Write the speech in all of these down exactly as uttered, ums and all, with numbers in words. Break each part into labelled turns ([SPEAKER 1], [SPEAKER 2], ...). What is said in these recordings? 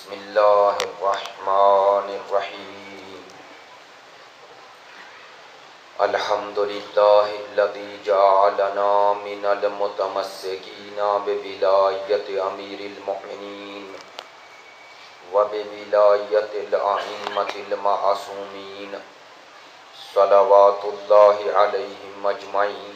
[SPEAKER 1] بسم اللہ الرحمن الرحیم الحمدللہ الذی جعلنا من المتمسکین بولایت امیر المؤمنین وبولایت الائمة المعصومین صلوات اللہ علیہم اجمعین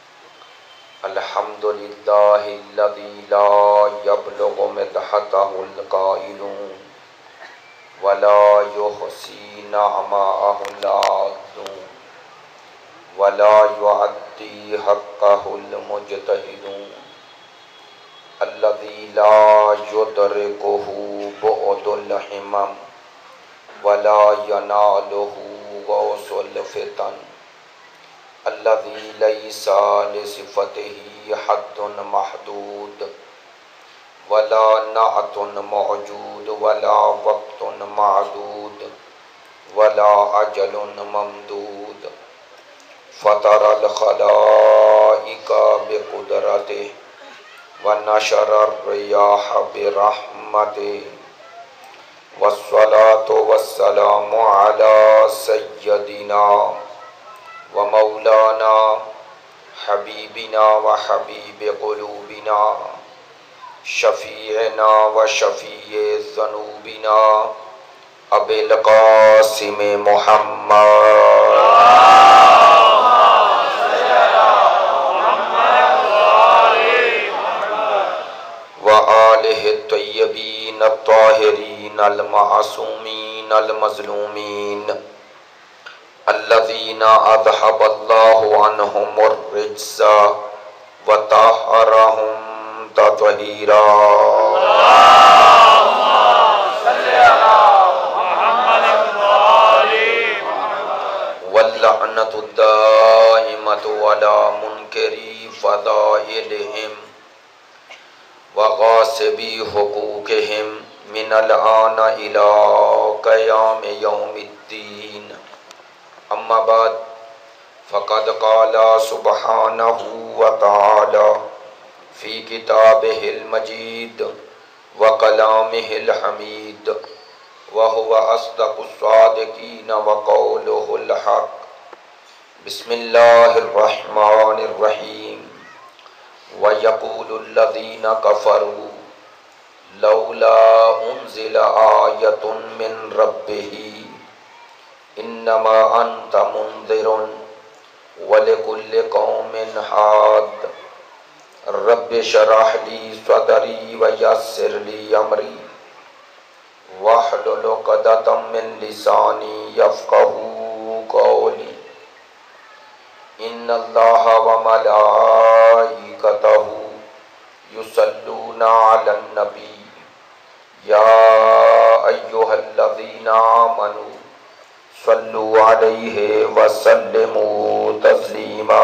[SPEAKER 1] الحمدللہ الذی لا یبلغ مدحتہ القائلون ولا یحصی نعماءہ العادون ولا یعدی حقہ المجتہدون الذی لا یدرکہ بعد الحمم ولا ینالہ غوث الفتن الذي ليس لصفته حد محدود ولا نعت موجود ولا وقت معدود ولا أجل ممدود فطر الخلائق بقدرته ونشر الرياح برحمته والصلاة والسلام على سيدنا ومولانا حبیبنا وحبیب قلوبنا شفیعنا وشفیع ذنوبنا ابی القاسم محمد وآلہ الطیبین الطاہرین المعصومین المظلومین الذين أذهب الله عنهم الرجس وطهرهم تطهيرا اللهم صل على محمد وآل محمد واللعنة الدائمة على منكري فضائلهم وغاصبي حقوقهم من الآن إلى قيام يوم الدين اما بعد فقد قال سبحانه وتعالى في كتابه المجيد وكلامه الحميد وهو أصدق الصادقين وقوله الحق بسم الله الرحمن الرحيم ويقول الذين كفروا لولا أنزل آية من ربه انما انت منذر ولكل قوم حاد رب اشرح لي صدري ويسر لي امري واحلل عقدة من لساني يفقهوا قولي ان الله وملائكته يصلون على النبي يا ايها الذين آمنوا صلوا علیہ وسلموا تسلیما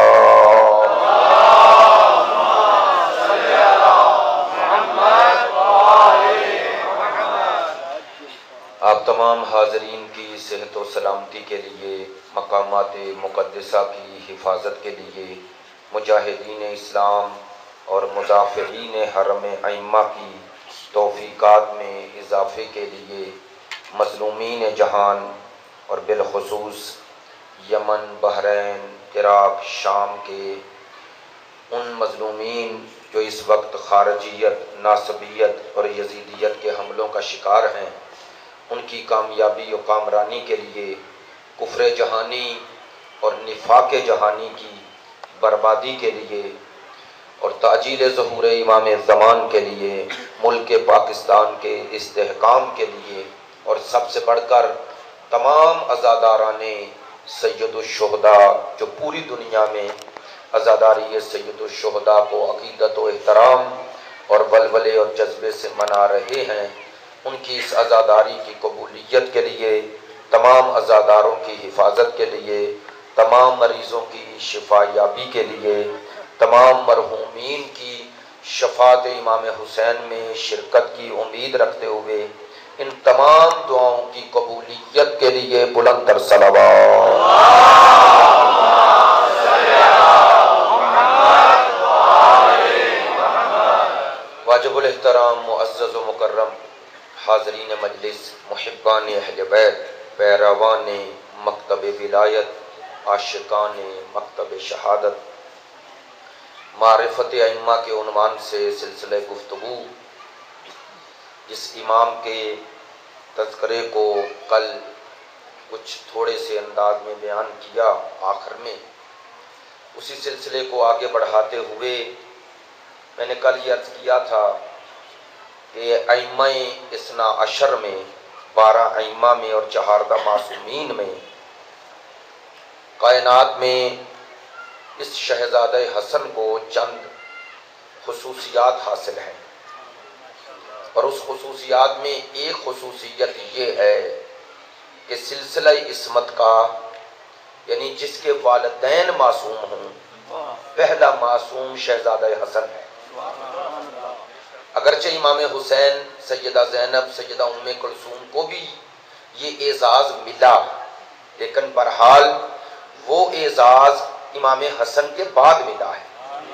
[SPEAKER 1] آپ تمام حاضرین کی صحت و سلامتی کے لیے، مقامات مقدسہ کی حفاظت کے لیے، مجاہدین اسلام اور مدافعین حرم ائمہ کی توفیقات میں اضافے کے لیے، مظلومین جہان اور بالخصوص یمن، بحرین، عراق، شام کے ان مظلومین جو اس وقت خارجیت، ناصبیت اور یزیدیت کے حملوں کا شکار ہیں، ان کی کامیابی و کامرانی کے لیے، کفر جہانی اور نفاق جہانی کی بربادی کے لیے اور تعجیل ظہور امام زمان کے لیے، ملک پاکستان کے استحکام کے لیے، اور سب سے بڑھ کر تمام عزاداران سید الشہداء جو پوری دنیا میں عزاداری سید الشہداء کو عقیدت و احترام اور ولولے اور جذبے سے منا رہے ہیں، ان کی اس عزاداری کی قبولیت کے لیے، تمام عزاداروں کی حفاظت کے لیے، تمام مریضوں کی شفا یابی کے لیے، تمام مرحومین کی شفاعت امام حسین میں شرکت کی امید رکھتے ہوئے، ان تمام دعاؤں کی قبولیت کے لیے بلند تر صلوات واجب الاحترام معزز و مکرم حاضرین مجلس، محبان اہل بیت، پیروان مکتب ولایت، عاشقان مکتب شہادت، معرفت ائمہ کے عنوان سے سلسلہ گفتگو جس امام کے تذکرے کو کل کچھ تھوڑے سے انداز میں بیان کیا آخر میں، اسی سلسلے کو آگے بڑھاتے ہوئے میں نے کل یہ عرض کیا تھا کہ ائمہ اثنا عشر میں، بارہ ائمہ میں اور چہاردہ معصومین میں، کائنات میں اس شہزادہ حسن کو چند خصوصیات حاصل ہیں، اور اس خصوصیات میں ایک خصوصیت یہ ہے کہ سلسلہ عصمت کا، یعنی جس کے والدین معصوم ہوں، پہلا معصوم شہزادہ حسن ہے۔ اگرچہ امام حسین، سیدہ زینب، سیدہ ام کلثوم کو بھی یہ اعزاز ملا، لیکن بہرحال وہ اعزاز امام حسن کے بعد ملا ہے۔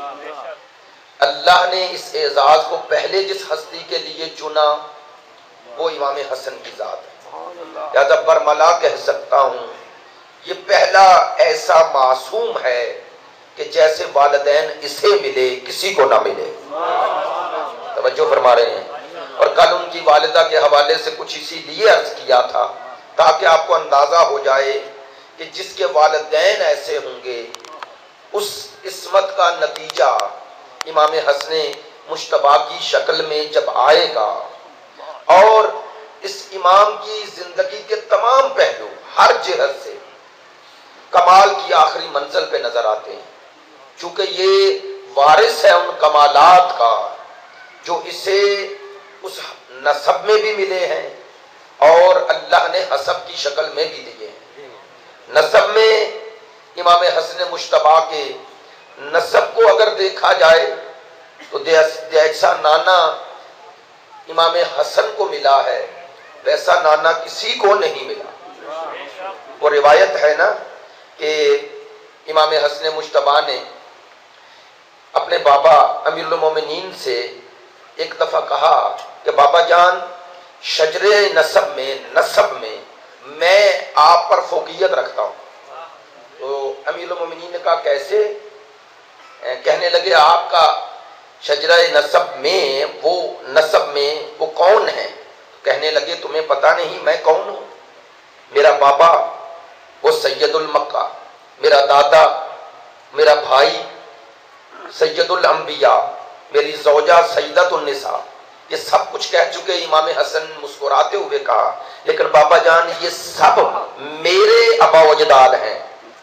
[SPEAKER 1] اللہ نے اس اعزاز کو پہلے جس ہستی کے لیے چنا وہ امام حسن کی ذات ہے، لہذا برملا کہہ سکتا ہوں یہ پہلا ایسا معصوم ہے کہ جیسے والدین اسے ملے کسی کو نہ ملے۔ توجہ فرما رہے ہیں؟ اور کل ان کی والدہ کے حوالے سے کچھ اسی لیے عرض کیا تھا تاکہ آپ کو اندازہ ہو جائے کہ جس کے والدین ایسے ہوں گے اس عصمت کا نتیجہ امام حسن مجتبیٰ کی شکل میں جب آئے گا، اور اس امام کی زندگی کے تمام پہلو ہر جہت سے کمال کی آخری منزل پہ نظر آتے ہیں، چونکہ یہ وارث ہے ان کمالات کا جو اسے اس نسب میں بھی ملے ہیں اور اللہ نے حسب کی شکل میں بھی دیے ہیں۔ نسب میں امام حسن مجتبیٰ کے نسب کو اگر دیکھا جائے تو جیسا نانا امام حسن کو ملا ہے ویسا نانا کسی کو نہیں ملا۔ وہ روایت ہے نا کہ امام حسن مجتبیٰ نے اپنے بابا امیر المومنین سے ایک دفعہ کہا کہ بابا جان، شجر نسب میں نسب میں میں آپ پر فوقیت رکھتا ہوں۔ تو امیر المومنین نے کہا کیسے؟ کہنے لگے آپ کا شجرہ نسب میں وہ نسب میں وہ کون ہے؟ کہنے لگے تمہیں پتہ نہیں میں کون ہوں؟ میرا بابا وہ سید المکہ، میرا دادا، میرا بھائی سید الانبیاء، میری زوجہ سیدۃ النساء، یہ سب کچھ کہہ چکے۔ امام حسن مسکراتے ہوئے کہا لیکن بابا جان یہ سب میرے ابا و اجداد ہیں۔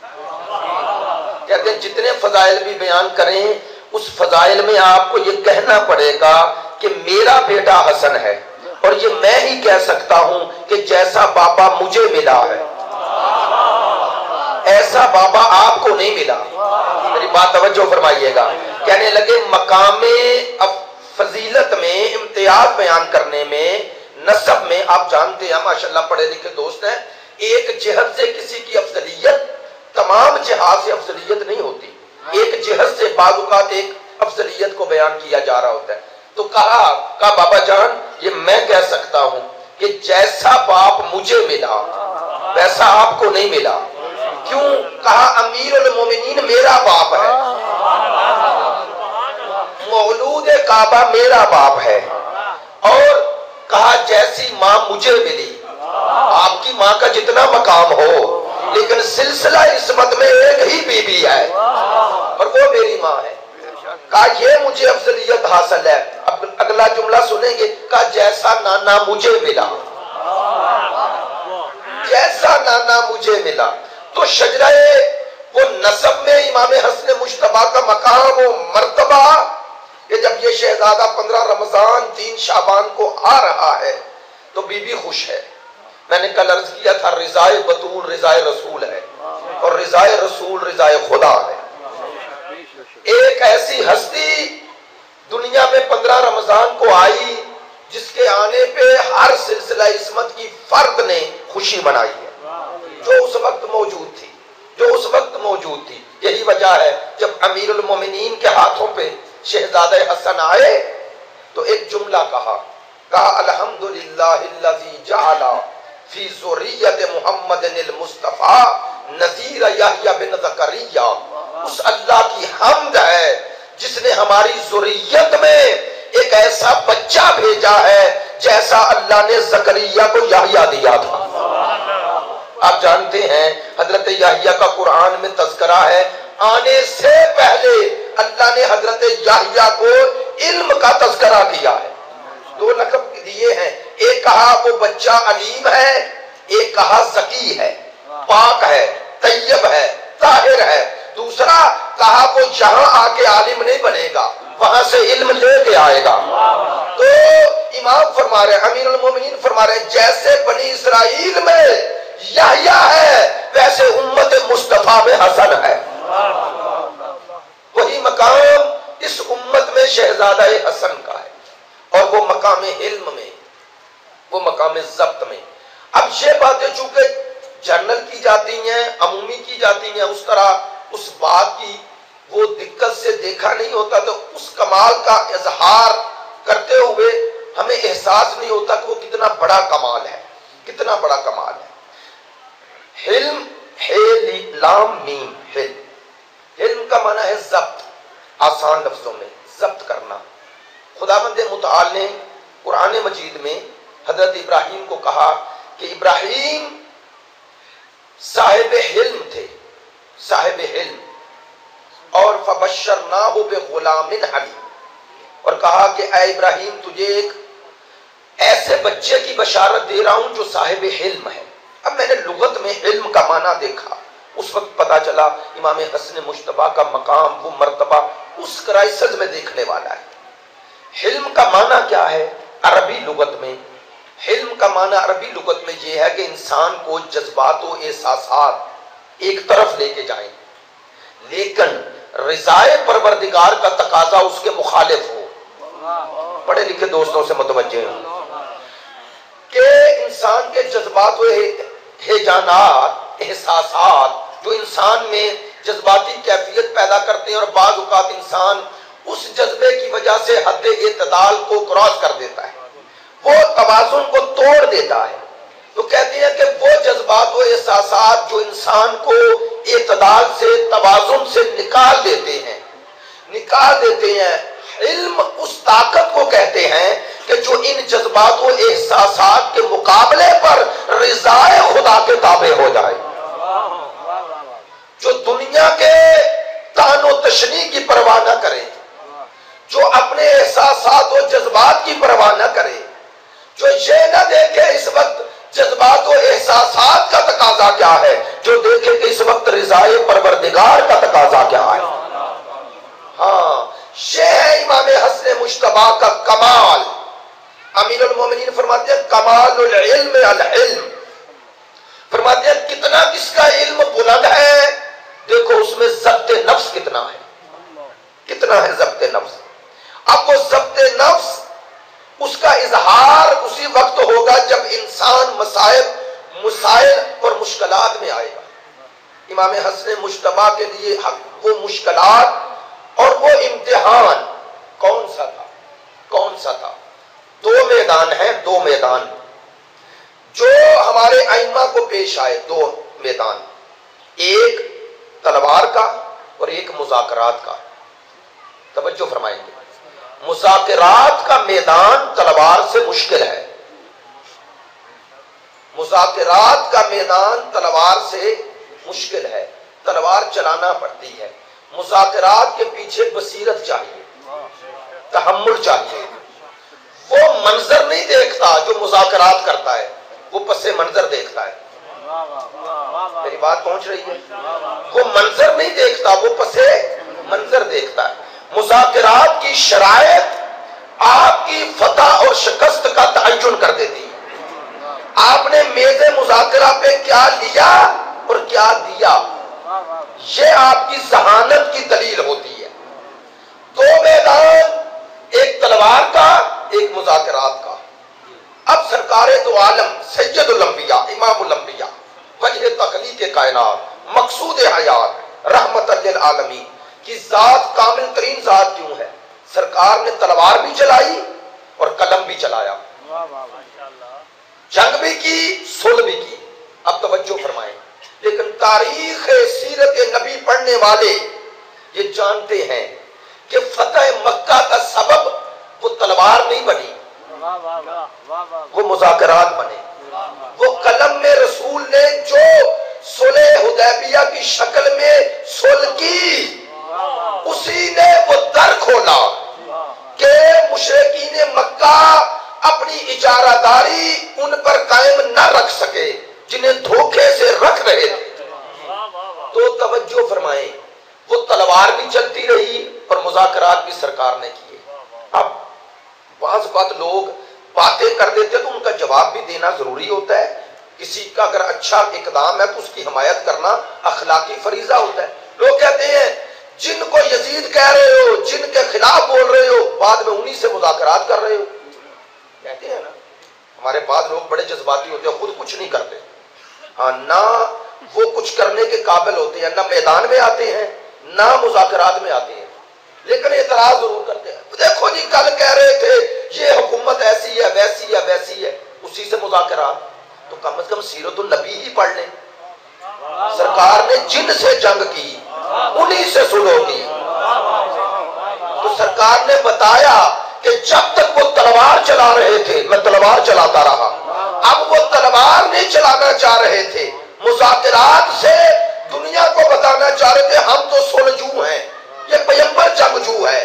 [SPEAKER 1] کہتے ہیں جتنے فضائل بھی بیان کریں اس فضائل میں آپ کو یہ کہنا پڑے گا کہ میرا بیٹا حسن ہے، اور یہ میں ہی کہہ سکتا ہوں کہ جیسا بابا مجھے ملا ہے ایسا بابا آپ کو نہیں ملا۔ میری بات توجہ فرمائیے گا۔ کہنے لگے مقام فضیلت میں، امتیاز بیان کرنے میں، نسب میں، آپ جانتے ہیں ماشاءاللہ پڑھے لکھے دوست ہیں، ایک جہت سے کسی کی افضلیت تمام جہات سے افضلیت نہیں ہوتی، ایک جہت سے بعض اوقات ایک افضلیت کو بیان کیا جا رہا ہوتا ہے۔ تو کہا کہا بابا جان یہ میں کہہ سکتا ہوں کہ جیسا باپ مجھے ملا ویسا آپ کو نہیں ملا۔ کیوں؟ کہا امیر المومنین میرا باپ ہے، مولود کعبہ میرا باپ ہے، اور کہا جیسی ماں مجھے ملی، آپ کی ماں کا جتنا مقام ہو لیکن سلسلہ عصمت میں ایک ہی بی بی ہے اور وہ میری ماں ہے۔ کہا یہ مجھے افضلیت حاصل ہے۔ اب اگلا جملہ سنیں گے، کہا جیسا نانا مجھے ملا، جیسا نانا مجھے ملا۔ تو شجرہ وہ نسب میں امام حسن مجتبیٰ کا مقام و مرتبہ کہ جب یہ شہزادہ پندرہ رمضان تین شعبان کو آ رہا ہے تو بی بی خوش ہے۔ میں نے کل عرض کیا تھا رضائے بطول رضائے رسول ہے، اور رضائے رسول رضائے خدا ہے۔ ایک ایسی ہستی دنیا میں پندرہ رمضان کو آئی جس کے آنے پہ ہر سلسلہ عصمت کی فرد نے خوشی منائی ہے، جو اس وقت موجود تھی جو اس وقت موجود تھی یہی وجہ ہے جب امیر المومنین کے ہاتھوں پہ شہزادہ حسن آئے تو ایک جملہ کہا کہا الحمدللہ الذی جعل فی ذریت محمد المصطفیٰ نذیر یحییٰ بن زکریا، اس اللہ کی حمد ہے جس نے ہماری ذریت میں ایک ایسا بچہ بھیجا ہے جیسا اللہ نے زکریا کو یحییٰ دیا تھا۔ آپ جانتے ہیں حضرت یحییٰ کا قرآن میں تذکرہ ہے، آنے سے پہلے اللہ نے حضرت یحییٰ کو علم کا تذکرہ کیا ہے۔ دو لقب دیے ہیں، ایک کہا وہ بچہ علیم ہے، ایک کہا ذکی ہے، پاک ہے، طیب ہے، طاہر ہے۔ دوسرا کہا وہ جہاں آ کے عالم نہیں بنے گا، وہاں سے علم لے کے آئے گا۔ تو امام فرما رہے ہیں، امیر المومنین فرما رہے ہیں، جیسے بنی اسرائیل میں یحییٰ ہے ویسے امت مصطفیٰ میں حسن ہے۔ وہی مقام اس امت میں شہزادہ حسن کا ہے، اور وہ مقام علم میں، وہ مقام ضبط میں۔ اب یہ باتیں چونکہ جنرل کی جاتی ہیں، عمومی کی جاتی ہیں، اس طرح اس بات کی وہ دقت سے دیکھا نہیں ہوتا، تو اس کمال کا اظہار کرتے ہوئے ہمیں احساس نہیں ہوتا کہ وہ کتنا بڑا کمال ہے، کتنا بڑا کمال ہے۔ حلم، ہے لام میم، حلم، حلم کا معنی ہے ضبط، آسان لفظوں میں ضبط کرنا۔ خداوند متعال نے قرآن مجید میں حضرت ابراہیم کو کہا کہ ابراہیم صاحب حلم تھے، صاحب حلم، اور فبشرناہ بغلام حلیم، اور کہا کہ اے ابراہیم تجھے ایک ایسے بچے کی بشارت دے رہا ہوں جو صاحب حلم ہے۔ اب میں نے لغت میں علم کا معنی دیکھا، اس وقت پتا چلا امام حسن مجتبیٰ کا مقام، وہ مرتبہ اس کرائسس میں دیکھنے والا ہے۔ حلم کا معنی کیا ہے عربی لغت میں؟ حلم کا معنی عربی لغت میں یہ ہے کہ انسان کو جذبات و احساسات ایک طرف لے کے جائیں، لیکن رضائے پروردگار کا تقاضا اس کے مخالف ہو۔ پڑھے لکھے دوستوں سے متوجہ ہوں کہ انسان کے جذبات و ہیجانات، احساسات جو انسان میں جذباتی کیفیت پیدا کرتے ہیں، اور بعض اوقات انسان اس جذبے کی وجہ سے حد اعتدال کو کراس کر دیتا ہے، وہ توازن کو توڑ دیتا ہے۔ تو کہتے ہیں کہ وہ جذبات و احساسات جو انسان کو اعتدال سے، توازن سے نکال دیتے ہیں، نکال دیتے ہیں علم اس طاقت کو کہتے ہیں کہ جو ان جذبات و احساسات کے مقابلے پر رضائے خدا کے تابع ہو جائے، جو دنیا کے تان و تشنیع کی پرواہ نہ کرے، جو اپنے احساسات و جذبات کی پرواہ نہ کرے، جو یہ نہ دیکھے اس وقت جذبات و احساسات کا تقاضا کیا ہے، جو دیکھے کہ اس وقت رضائے پروردگار کا تقاضا کیا ہے۔ ہاں، یہ ہے امام حسن مجتبیٰ کا کمال۔ امیر المومنین فرماتے ہیں کمال العلم العلم، فرماتے ہیں کتنا کس کا علم بلند ہے، دیکھو اس میں ضبط نفس کتنا ہے، کتنا ہے ضبط نفس۔ اب وہ ضبط نفس اس کا اظہار اسی وقت ہوگا جب انسان مسائل مسائل اور مشکلات میں آئے گا۔ امام حسن مجتبیٰ کے لیے وہ مشکلات اور وہ امتحان کون سا تھا، کون سا تھا؟ دو میدان ہیں، دو میدان جو ہمارے ائمہ کو پیش آئے، دو میدان، ایک تلوار کا اور ایک مذاکرات کا۔ توجہ فرمائیں گے، مذاکرات کا میدان تلوار سے مشکل ہے، مذاکرات کا میدان تلوار سے مشکل ہے، تلوار چلانا پڑتی ہے۔ مذاکرات کے پیچھے بصیرت چاہیے، تحمل چاہیے۔ وہ منظر نہیں دیکھتا جو مذاکرات کرتا ہے، وہ پس منظر دیکھتا ہے۔ میری بات پہنچ رہی ہے؟ وہ منظر نہیں دیکھتا، وہ پس منظر دیکھتا ہے۔ مذاکرات کی شرائط آپ کی فتح اور شکست کا تعین کر دیتی ہے۔ آپ نے میز مذاکرہ پہ کیا لیا اور کیا دیا، یہ آپ کی ذہانت کی دلیل ہوتی ہے۔ دو میدان، ایک تلوار کا، ایک مذاکرات کا۔ اب سرکار دو عالم سید الانبیاء، امام الانبیاء، وجہ تخلیق کائنات، مقصود حیات، رحمت للعالمین کی ذات کامل ترین ذات کیوں ہے؟ سرکار نے تلوار بھی چلائی اور قلم بھی چلایا، جنگ بھی کی، صلح بھی کی۔ اب توجہ فرمائیں، لیکن تاریخ سیرت نبی پڑھنے والے یہ جانتے ہیں کہ فتح مکہ کا سبب وہ تلوار نہیں بنی، وہ مذاکرات بنے۔ وہ قلم میں رسول نے جو صلح حدیبیہ کی شکل میں صلح کی، اسی نے وہ در کھولا کہ مشرکین مکہ اپنی اجارہ داری ان پر قائم نہ رکھ سکے جنہیں دھوکے سے رکھ رہے تھے۔ تو توجہ فرمائیں، وہ تلوار بھی چلتی رہی اور مذاکرات بھی سرکار نے کیے۔ اب بعض بات لوگ باتیں کر دیتے تو ان کا جواب بھی دینا ضروری ہوتا ہے۔ کسی کا اگر اچھا اقدام ہے تو اس کی حمایت کرنا اخلاقی فریضہ ہوتا ہے۔ لوگ کہتے ہیں جن کو یزید کہہ رہے ہو، جن کے خلاف بول رہے ہو، بعد میں انہی سے مذاکرات کر رہے ہو، کہتے ہیں نا۔ ہمارے بعض لوگ بڑے جذباتی ہوتے ہیں، خود کچھ نہیں کرتے، ہاں نہ وہ کچھ کرنے کے قابل ہوتے ہیں، نہ میدان میں آتے ہیں نہ مذاکرات میں آتے ہیں، لیکن اعتراض ضرور کرتے ہیں۔ دیکھو جی کل کہہ رہے تھے یہ حکومت ایسی ہے ویسی ہے ویسی ہے، اسی سے مذاکرات۔ تو کم از کم سیرت النبی ہی پڑھ لیں۔ سرکار نے جن سے جنگ کی انہی سے صلح کی۔ تو سرکار نے بتایا کہ جب تک وہ تلوار چلا رہے تھے میں تلوار چلاتا رہا، اب وہ تلوار نہیں چلانا چاہ رہے تھے، مذاکرات سے دنیا کو بتانا چاہ رہے تھے ہم تو صلحجو ہیں، یہ پیغمبر جنگجو ہے۔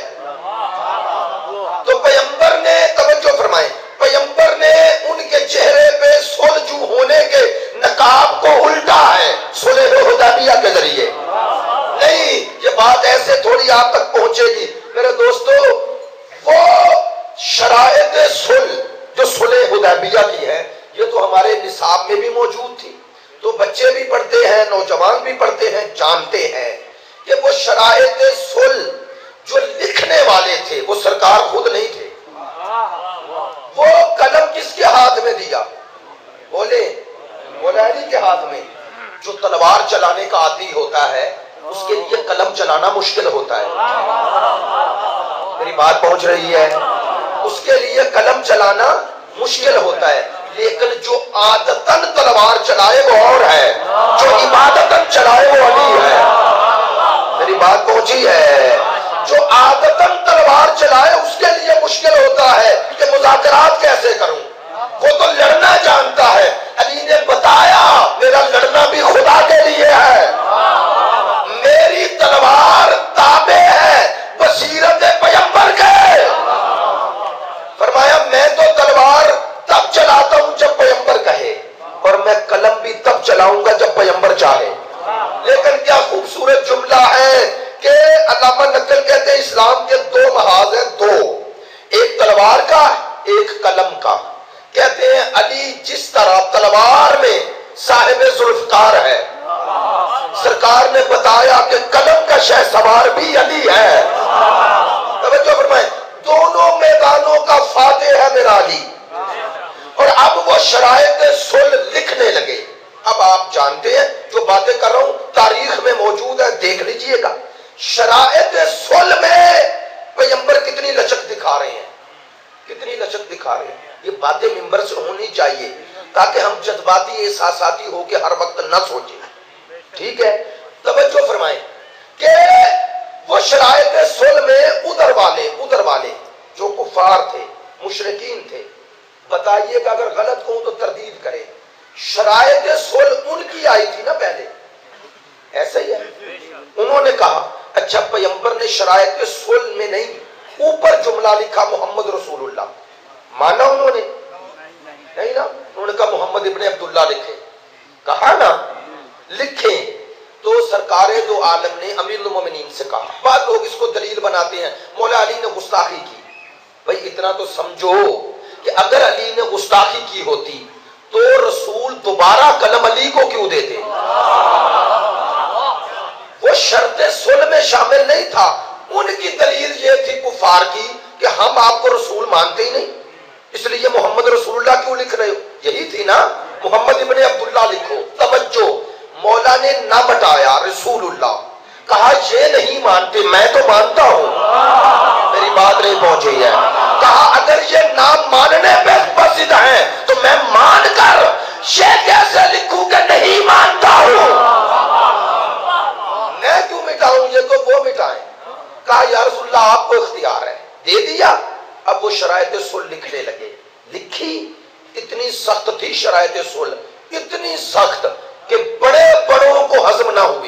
[SPEAKER 1] تو پیغمبر نے توجہ فرمائیں، پیغمبر نے ان کے چہرے پہ صلحجو ہونے کے نقاب کو الٹا ہے صلح حدیبیہ کے ذریعے۔ نہیں، یہ بات ایسے تھوڑی آپ تک پہنچے گی میرے دوستو۔ وہ شرائط صلح جو صلح حدیبیہ کی ہے یہ تو ہمارے نصاب میں بھی موجود تھی، تو بچے بھی پڑھتے ہیں، نوجوان بھی پڑھتے ہیں، جانتے ہیں کہ وہ شرائط صلح جو لکھنے والے تھے وہ سرکار خود نہیں تھے۔ وہ قلم کس کے ہاتھ میں دیا؟ بولے مولا علی کے ہاتھ میں۔ جو تلوار چلانے کا عادی ہوتا ہے اس کے لیے قلم چلانا مشکل ہوتا ہے، میری بات پہنچ رہی ہے؟ اس کے لیے قلم چلانا مشکل ہوتا ہے، لیکن جو عادتاً تلوار چلائے وہ اور ہے، جو عبادتاً چلائے وہ علی ہے، میری بات پہنچی ہے؟ جو عادتاً تلوار چلائے اس کے لیے مشکل ہوتا ہے کہ مذاکرات کیسے کروں، وہ تو لڑنا جانتا ہے۔ علی نے بتایا میرا لڑنا بھی خدا کے لیے ہے، میری تلوار تابع ہے بصیرت پیغمبر کے۔ فرمایا میں تو تلوار تب چلاتا ہوں جب پیغمبر کہے، اور میں قلم بھی تب چلاؤں گا جب پیغمبر چاہے۔ لیکن کیا خوبصورت جملہ ہے کہ علامہ نقل کہتے ہیں اسلام کے دو محاذ ہیں، دو، ایک تلوار کا ایک قلم کا۔ کہتے ہیں علی جس طرح تلوار میں صاحب ذوالفقار ہے، سرکار نے بتایا کہ قلم کا شہ سوار بھی علی ہے۔ توجہ فرمائیں، دونوں میدانوں کا فاتح ہے میرا علی۔ اور اب وہ شرائط صلح لکھنے لگے۔ اب آپ جانتے ہیں جو باتیں کر رہا ہوں تاریخ میں موجود ہے، دیکھ لیجئے گا۔ شرائط صلح میں پیغمبر کتنی لچک دکھا رہے ہیں، کتنی لچک دکھا رہے ہیں۔ یہ باتیں منبر سے ہونی چاہیے تاکہ ہم جذباتی احساساتی ہو کے ہر وقت نہ سوچیں، ٹھیک ہے؟ توجہ فرمائیں کہ وہ شرائط صلح میں ادھر والے ادھر والے جو کفار تھے، مشرکین تھے، بتائیے گا اگر غلط کہوں تو تردید کریں، شرائط صلح ان کی آئی تھی نا پہلے، ایسا ہی ہے؟ انہوں نے کہا اچھا پیغمبر نے شرائط صلح میں نہیں اوپر جملہ لکھا محمد رسول اللہ، مانا انہوں نے نہیں نا، انہوں نے کہا محمد ابن عبداللہ لکھے، کہا نا لکھیں، تو سرکار دو عالم نے امیر المومنین سے کہا۔ بعض لوگ اس کو دلیل بناتے ہیں مولا علی نے گستاخی کی۔ بھئی اتنا تو سمجھو کہ اگر علی نے گستاخی کی ہوتی تو رسول دوبارہ قلم علی کو کیوں دیتے؟ وہ شرط صلح میں شامل نہیں تھا۔ ان کی دلیل یہ تھی کفار کی کہ ہم آپ کو رسول مانتے ہی نہیں، اس لیے محمد رسول اللہ کیوں لکھ رہے ہو؟ یہی تھی نا، محمد ابن عبداللہ لکھو۔ توجہ، مولا نے نہ بٹایا رسول اللہ، کہا یہ نہیں مانتے، میں تو مانتا ہوں، میری بات نہیں پہنچی ہے۔ کہا اگر یہ نام ماننے پہ بس مفسد ہیں تو میں مان کر یہ کیسے لکھوں کہ نہیں مانتا ہوں؟ میں کیوں مٹاؤں یہ کو وہ مٹائیں؟ کہا یا رسول اللہ آپ کو اختیار ہے، دے دیا۔ اب وہ شرائط صلح لکھنے لگے، لکھی، اتنی سخت تھی شرائط صلح، اتنی سخت کہ بڑے بڑوں کو ہضم نہ ہوئی۔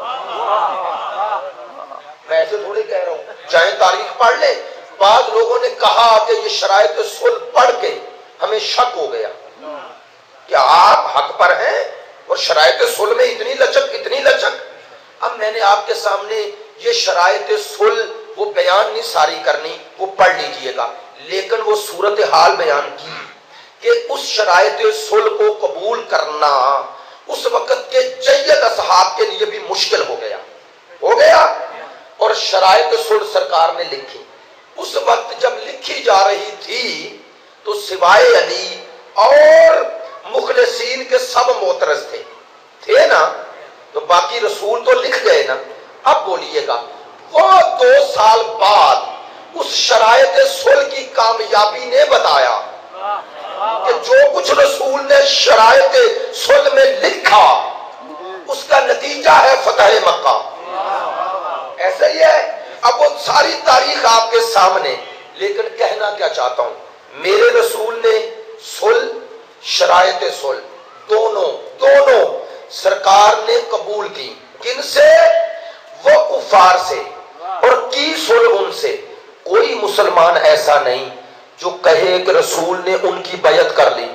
[SPEAKER 1] میں ایسے تھوڑی کہہ رہا ہوں، چاہے تاریخ پڑھ لیں، بعض لوگوں نے کہا کہ یہ شرائط صلح پڑھ کے ہمیں شک ہو گیا کہ آپ حق پر ہیں اور شرائط صلح میں اتنی لچک اتنی لچک۔ اب میں نے آپ کے سامنے یہ شرائط صلح وہ بیان نہیں ساری کرنی، وہ پڑھ لیجئے گا، لیکن وہ صورتحال بیان کی کہ اس شرائط صلح کو قبول کرنا اس وقت کے جید اصحاب کے لیے بھی مشکل ہو گیا ہو گیا اور شرائط صلح سرکار نے لکھی۔ اس وقت جب لکھی جا رہی تھی تو سوائے علی اور مخلصین کے سب معترض تھے تھے نا، تو باقی رسول تو لکھ گئے نا۔ اب بولیے گا وہ دو سال بعد اس شرائط صلح کی کامیابی نے بتایا کہ جو کچھ رسول نے شرائط صلح میں لکھا اس کا نتیجہ ہے فتح مکہ۔ ایسا ہی ہے۔ اب وہ ساری تاریخ آپ کے سامنے، لیکن کہنا کیا چاہتا ہوں، میرے رسول نے صلح، شرائط صلح دونوں دونوں سرکار نے قبول کی۔ کن سے؟ وہ کفار سے، اور کی صلح ان سے۔ کوئی مسلمان ایسا نہیں جو کہے کہ رسول نے ان کی بیعت کر لی۔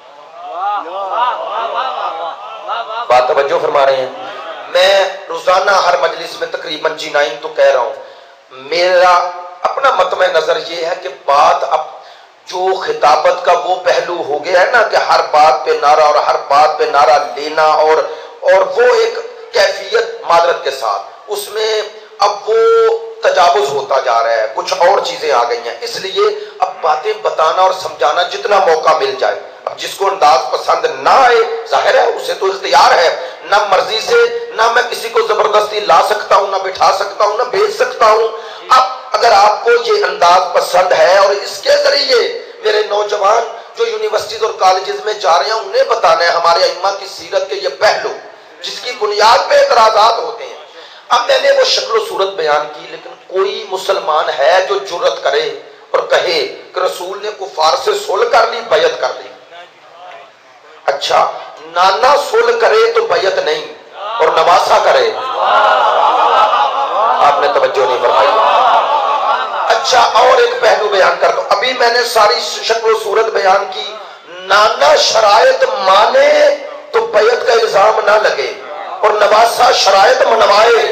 [SPEAKER 1] بات توجہ فرما رہے ہیں؟ میں روزانہ ہر مجلس میں تقریباً جی نائن تو کہہ رہا ہوں، میرا اپنا مطمع نظر یہ ہے کہ بات اب جو خطابت کا وہ پہلو ہو گیا ہے نا کہ ہر بات پہ نعرہ اور ہر بات پہ نعرہ لینا، اور اور وہ ایک کیفیت معذرت کے ساتھ اس میں اب وہ تجاوز ہوتا جا رہا ہے، کچھ اور چیزیں آ گئی ہیں، اس لیے اب باتیں بتانا اور سمجھانا جتنا موقع مل جائے۔ اب جس کو انداز پسند نہ آئے ظاہر ہے اسے تو اختیار ہے، نہ مرضی سے نہ میں کسی کو زبردستی لا سکتا ہوں، نہ بٹھا سکتا ہوں، نہ بھیج سکتا ہوں۔ اب اگر آپ کو یہ انداز پسند ہے اور اس کے ذریعے میرے نوجوان جو یونیورسٹیز اور کالجز میں جا رہے ہیں انہیں بتانا ہے ہمارے ائمہ کی سیرت کے یہ پہلو جس کی بنیاد پہ اعتراضات ہوتے ہیں۔ اب میں نے وہ شکل و صورت بیان کی، لیکن کوئی مسلمان ہے جو جرأت کرے اور کہے کہ رسول نے کفار سے صلح کر لی، بیعت کر لی؟ اچھا، نانا صلح کرے تو بیعت نہیں اور نواسا کرے؟ آپ نے توجہ نہیں فرمائی۔ اچھا، اور ایک پہلو بیان کر دو، ابھی میں نے ساری شکل و صورت بیان کی، نانا شرائط مانے تو بیعت کا الزام نہ لگے اور نواسا شرائط منوائے۔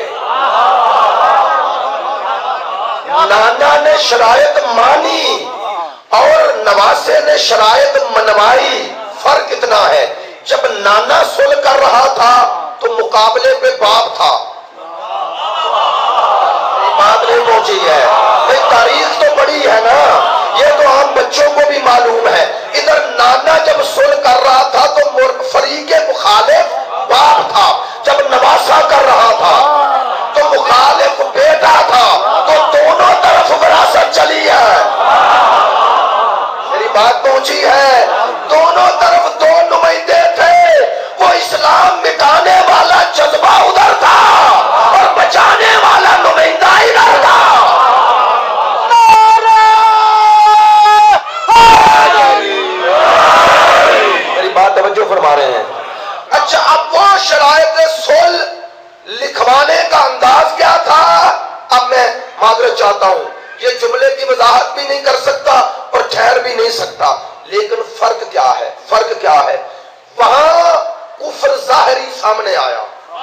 [SPEAKER 1] نانا نے شرائط مانی اور نواسے نے شرائط منوائی، فرق اتنا ہے، جب نانا صلح کر رہا تھا تو مقابلے پہ باپ تھا۔ بات نہیں پہنچی ہے، بھئی تاریخ تو بڑی ہے نا، یہ تو عام بچوں کو بھی معلوم ہے۔ ادھر نانا جب صلح کر رہا تھا تو فریق مخالف باپ تھا، جب نواسا کر رہا تھا تو مخالف بیٹا تھا، تو دونوں طرف وراثت چلی ہے۔ میری بات پہنچی ہے؟ دونوں طرف دو نمائندے تھے، وہ اسلام مٹانے والا جذبہ ادھر تھا اور بچانے والا نمائندہ ادھر تھا۔ میری بات توجہ فرما رہے ہیں؟ اچھا، اب وہ شرائط صلح لکھوانے کا انداز کیا تھا؟ اب میں معذرت چاہتا ہوں، یہ جملے کی وضاحت بھی نہیں کر سکتا اور ٹھہر بھی نہیں سکتا، لیکن فرق کیا ہے؟ فرق کیا ہے؟ وہاں کفر ظاہری سامنے آیا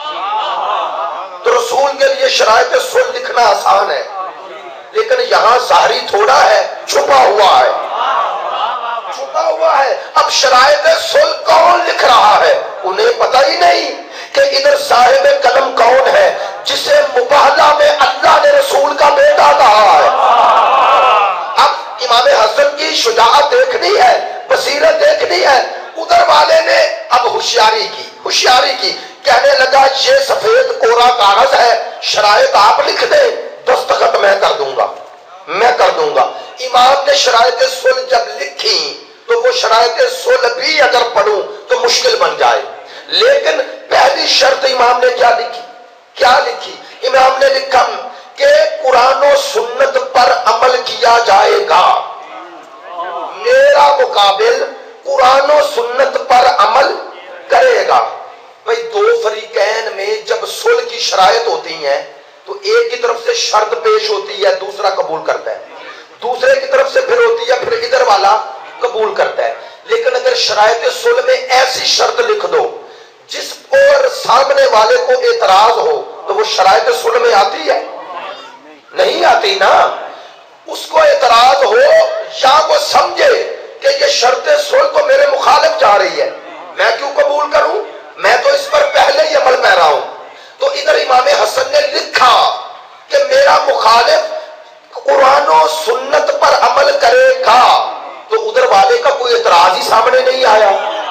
[SPEAKER 1] تو رسول کے لیے شرائط صلح لکھنا آسان ہے، لیکن یہاں ظاہری تھوڑا ہے، چھپا ہوا ہے، چھپا ہوا ہے۔ اب شرائط صلح کون لکھ رہا ہے؟ انہیں پتہ ہی نہیں کہ ادھر صاحب قلم کون ہے جسے مباہلہ میں اللہ نے رسول کا بیٹا کہا ہے۔ اب امام حسن کی شجاعت دیکھنی ہے، بصیرت دیکھنی ہے، ادھر والے نے اب ہوشیاری کی ہوشیاری کی کہنے لگا یہ سفید کوڑا کاغذ ہے، شرائط آپ لکھ دیں، دستخط میں کر دوں گا میں کر دوں گا۔ امام نے شرائط صلح جب لکھی
[SPEAKER 2] تو وہ شرائط صلح بھی اگر پڑھوں تو مشکل بن جائے. لیکن پہلی شرط امام نے کیا لکھی؟ کیا لکھی؟ امام نے لکھا کہ قرآن و سنت پر عمل کیا جائے گا. میرا مقابل قرآن و سنت پر عمل کرے گا. بھئی دو فریقین میں جب صلح کی شرائط ہوتی ہیں تو ایک کی طرف سے شرط پیش ہوتی ہے، دوسرا قبول کرتا ہے، دوسرے کی طرف سے پھر ہوتی ہے، پھر ادھر والا قبول کرتا ہے. لیکن اگر شرائط صلح میں ایسی شرط لکھ دو جس پر سامنے والے کو اعتراض ہو تو وہ شرائط صلح میں آتی ہے؟ نہیں آتی نا. اس کو اعتراض ہو یا وہ سمجھے کہ یہ شرط صلح تو میرے مخالف جا رہی ہے، میں کیوں قبول کروں، میں تو اس پر پہلے ہی عمل پیرا ہوں. تو ادھر امام حسن نے لکھا کہ میرا مخالف قرآن و سنت پر عمل کرے گا، تو ادھر والے کا کوئی اعتراض ہی سامنے نہیں آیا.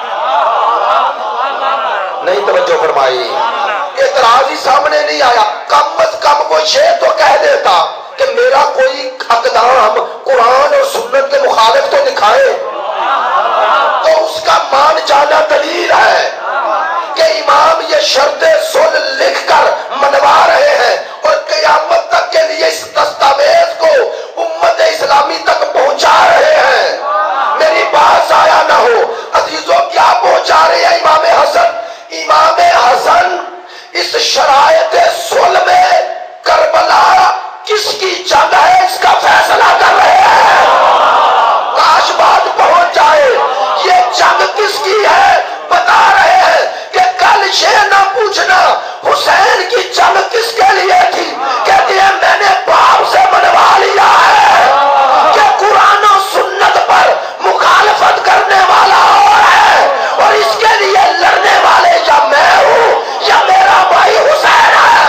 [SPEAKER 2] نہیں توجہ فرمائی، اعتراض ہی سامنے نہیں آیا. کم از کم وہ یہ تو کہہ دیتا کہ میرا کوئی اقدام قرآن اور سنت کے مخالف تو دکھائے، تو اس کا مان جانا دلیل ہے کہ امام یہ شرط صلح لکھ کر منوا رہے ہیں اور قیامت تک کے لیے اس دستاویز کو امت اسلامی تک پہنچا رہے ہیں. میری بات ضائع نہ ہو عزیزوں، کیا پہنچا رہے ہیں امام حسن؟ امام حسن اس شرائط صلح میں کربلا کس کی جنگ ہے اس کا فیصلہ کر رہے ہیں. کاش بات پہنچ جائے، یہ جنگ کس کی ہے بتا رہے ہیں کہ کل یہ نہ پوچھنا حسین کی جنگ کس کے لیے تھی، کہتے ہیں میں نے باپ سے منوا لیا ہے کہ قرآن و سنت پر مخالفت کرنے والا اور ہے، اور اس کے لیے لڑنے والے یا میں ہوں یا میرا بھائی حسین ہے.